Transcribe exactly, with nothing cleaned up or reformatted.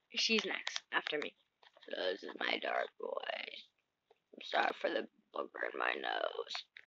She's next after me. This is my dark voice. I'm sorry for the booger in my nose.